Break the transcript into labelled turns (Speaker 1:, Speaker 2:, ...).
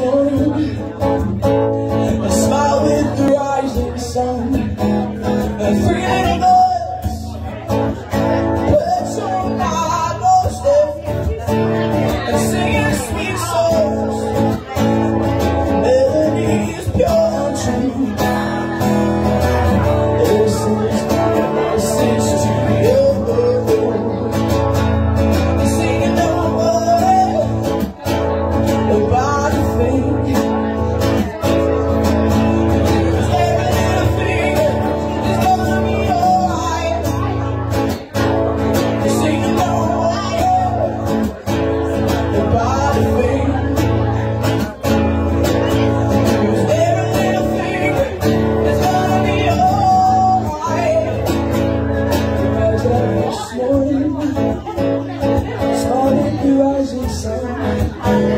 Speaker 1: morning, a smile with the rising sun, and three little boys put on my doorstep and singing sweet songs, melodies pure and true. This is my message to you. Singing no word about a thing. Every little thing is gonna be alright. Singing no word about a thing. Every little thing is gonna be alright. As this morning started the rising sun.